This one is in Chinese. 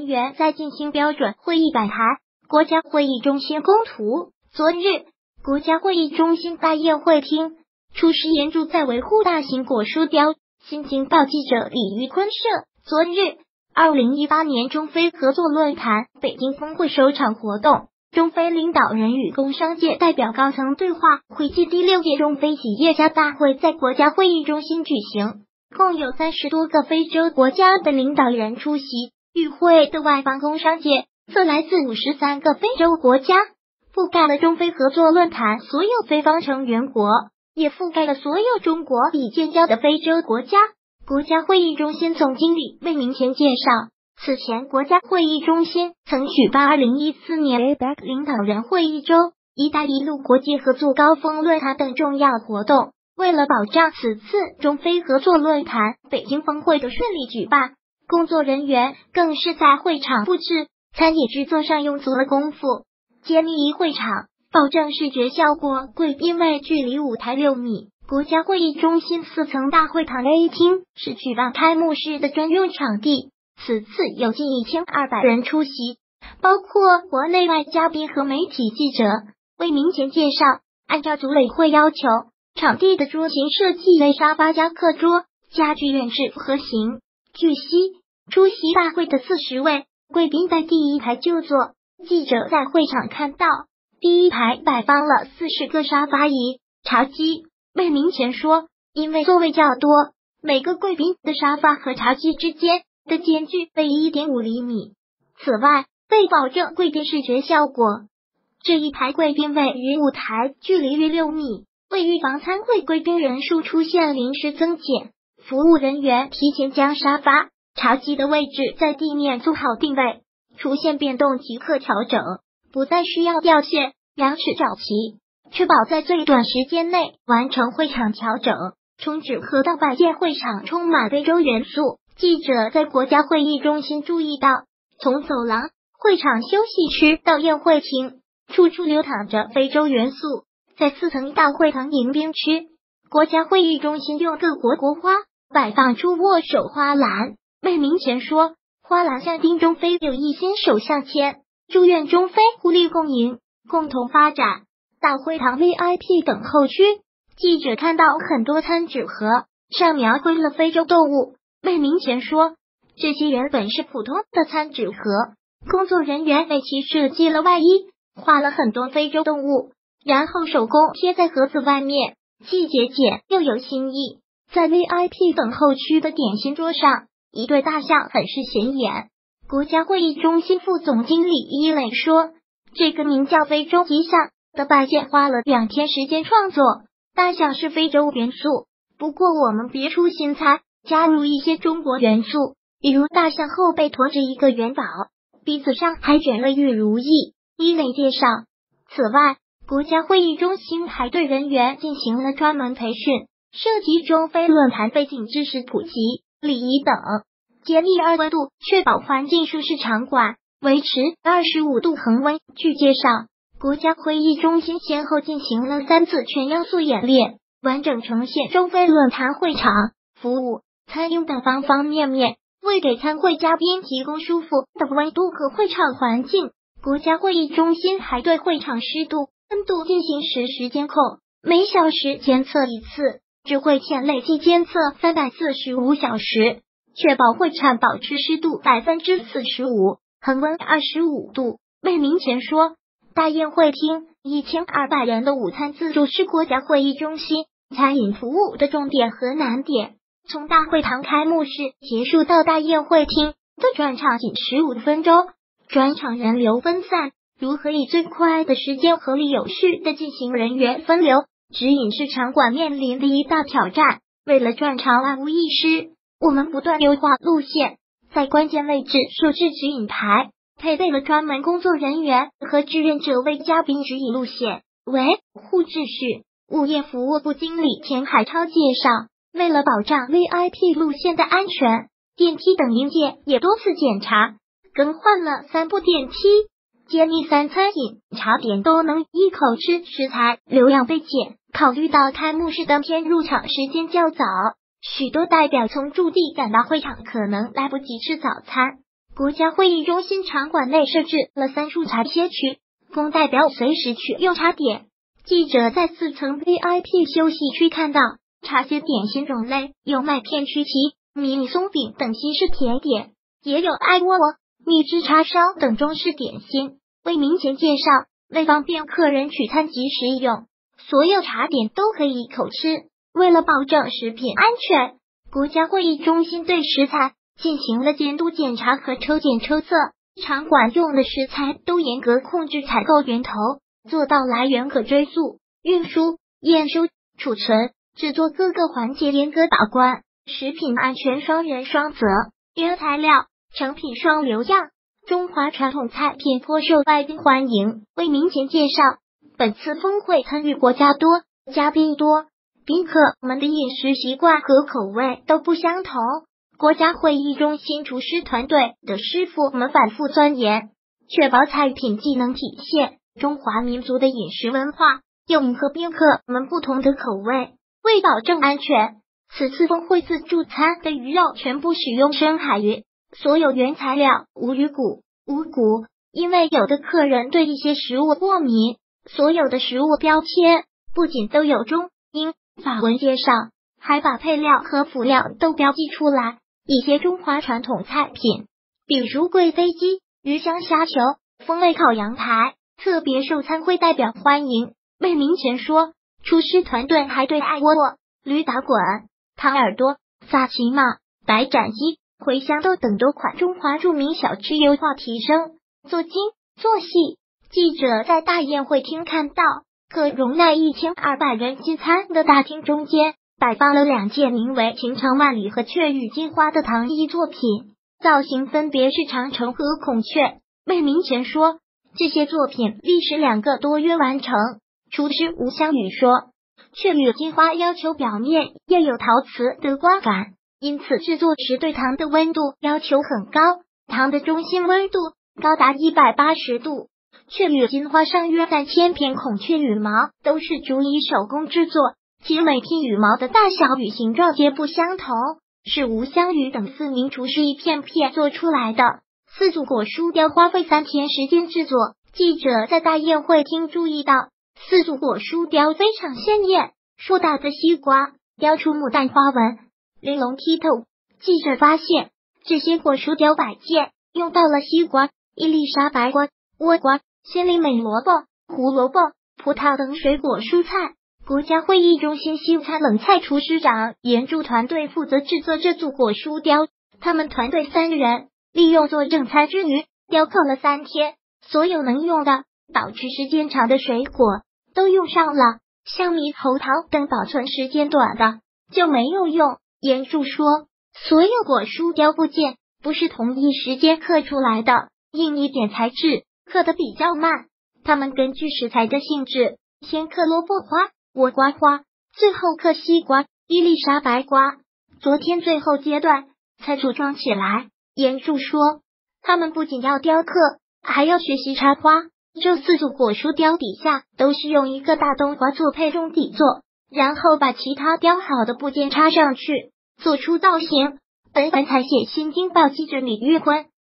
员在进行标准会议摆台。国家会议中心公图。昨日，国家会议中心大宴会厅，出师严驻在维护大型果树雕。新京报记者李玉坤摄。昨日，2018年中非合作论坛北京峰会首场活动，中非领导人与工商界代表高层对话会暨第6届中非企业家大会在国家会议中心举行，共有30多个非洲国家的领导人出席。与会的外方工商界则来自53个非洲国家，覆盖了中非合作论坛所有非方成员国，也覆盖了所有中国已建交的非洲国家。国家会议中心总经理魏明前介绍，此前国家会议中心曾举办2014年 APEC 领导人会议周、一带一路国际合作高峰论坛等重要活动。为了保障此次中非合作论坛北京峰会的顺利举办，工作人员更是在会场布置、餐饮制作上用足了功夫，揭秘会场，保证视觉效果。贵宾位距离舞台6米。国家会议中心4层大会堂 A 厅是举办开幕式的专用场地，此次有近1200人出席，包括国内外嘉宾和媒体记者。魏明前介绍，按照组委会要求，场地的桌型设计为沙发加课桌，家具院式复合型。据悉，出席大会的40位贵宾在第一排就坐，记者在会场看到第一排摆放了40个沙发椅、茶几。魏明前说，因为座位较多，每个贵宾的沙发和茶几之间的间距为 1.5厘米。此外，为保证贵宾视觉效果，这一排贵宾位与舞台距离约6米。为预防参会贵宾人数出现临时增减，服务人员提前将沙发、茶几的位置在地面做好定位，出现变动即刻调整，不再需要吊线、量尺找齐，确保在最短时间内完成会场调整。冲指河道百业会场充满非洲元素。记者在国家会议中心注意到，从走廊、会场休息区到宴会厅，处处流淌着非洲元素。在4层大会堂迎宾区，国家会议中心用各国国花摆放出握手花篮。魏明前说，花篮象征中非友谊心手相牵，祝愿中非互利共赢，共同发展。大会堂 VIP 等候区，记者看到很多餐纸盒，上描绘了非洲动物。魏明前说，这些原本是普通的餐纸盒，工作人员为其设计了外衣，画了很多非洲动物，然后手工贴在盒子外面，既节俭又有新意。在 VIP 等候区的点心桌上，一对大象很是显眼。国家会议中心副总经理伊磊说，这个名叫非洲吉象的摆件花了2天时间创作。大象是非洲元素，不过我们别出心裁，加入一些中国元素，比如大象后背驮着一个元宝，鼻子上还卷了玉如意。伊磊介绍，此外，国家会议中心还对人员进行了专门培训，涉及中非论坛背景知识普及、礼仪等，揭秘温度，确保环境舒适场馆维持25度恒温。据介绍，国家会议中心先后进行了3次全要素演练，完整呈现中非论坛会场、服务、餐饮等方方面面，为给参会嘉宾提供舒服的温度和会场环境。国家会议中心还对会场湿度、温度进行实时监控，每小时监测一次，至会前累计监测345小时，确保会场保持湿度45%，恒温25度。魏明前说，大宴会厅1200人的午餐自助是国家会议中心餐饮服务的重点和难点。从大会堂开幕式结束到大宴会厅的转场仅15分钟，转场人流分散，如何以最快的时间合理有序地进行人员分流，指引是场馆面临的一大挑战。为了转场万无一失，我们不断优化路线，在关键位置设置指引牌，配备了专门工作人员和志愿者为嘉宾指引路线。维护秩序，物业服务部经理田海超介绍，为了保障 VIP 路线的安全，电梯等零件也多次检查，更换了3部电梯，揭秘3餐饮茶点都能一口吃，食材流量被减。考虑到开幕式当天入场时间较早，许多代表从驻地赶到会场可能来不及吃早餐， 国家会议中心场馆内设置了3处茶歇区，供代表随时取用茶点。记者在4层 VIP 休息区看到，茶歇点心种类有麦片曲奇、迷你松饼等西式甜点，也有艾窝窝、蜜汁叉烧等中式点心。为民前介绍，为方便客人取餐及食用，所有茶点都可以一口吃。为了保证食品安全，国家会议中心对食材进行了监督检查和抽检抽测，场馆用的食材都严格控制采购源头，做到来源可追溯，运输、验收、储存、制作各个环节严格把关，食品安全双人双责，原材料、成品双流样。中华传统菜品颇受外宾欢迎。为民前介绍，本次峰会参与国家多，嘉宾多，宾客们的饮食习惯和口味都不相同。国家会议中心厨师团队的师傅们反复钻研，确保菜品既能体现中华民族的饮食文化，又迎合宾客们不同的口味。为保证安全，此次峰会自助餐的鱼肉全部使用深海鱼，所有原材料无鱼骨、无骨，因为有的客人对一些食物过敏，所有的食物标签不仅都有中英法文介绍，还把配料和辅料都标记出来。一些中华传统菜品，比如贵妃鸡、鱼香虾球、风味烤羊排，特别受参会代表欢迎。魏明前说，厨师团队还对艾窝窝、驴打滚、糖耳朵、萨琪玛、白斩鸡、茴香豆等多款中华著名小吃优化提升，做精做细。记者在大宴会厅看到，可容纳1200人进餐的大厅中间摆放了2件名为秦城万里和雀羽金花的唐艺作品，造型分别是长城和孔雀。魏明前说，这些作品历时2个多月完成。厨师吴香宇说，雀羽金花要求表面要有陶瓷的光感，因此制作时对糖的温度要求很高，糖的中心温度高达180度。雀羽金花上约3000片孔雀羽毛都是逐一手工制作，其每片羽毛的大小与形状皆不相同，是吴香宇等4名厨师一片片做出来的。4组果蔬雕花费3天时间制作。记者在大宴会厅注意到，4组果蔬雕非常鲜艳，硕大的西瓜雕出牡丹花纹，玲珑剔透。记者发现，这些果蔬雕摆件用到了西瓜、伊丽莎白瓜、倭瓜、鲜梨美萝卜、胡萝卜、葡萄等水果蔬菜。国家会议中心西餐冷菜厨师长严助团队负责制作这组果蔬雕，他们团队3人利用做正餐之余雕刻了3天，所有能用的保持时间长的水果都用上了，像猕猴桃等保存时间短的就没有用。严助说，所有果蔬雕部件不是同一时间刻出来的，硬一点材质刻得比较慢，他们根据食材的性质先刻萝卜花、倭瓜花，最后刻西瓜、伊丽莎白瓜，昨天最后阶段才组装起来。严助说，他们不仅要雕刻，还要学习插花。这4组果蔬雕底下都是用一个大冬瓜做配重底座，然后把其他雕好的部件插上去，做出造型。本台写新京报记者李玉坤、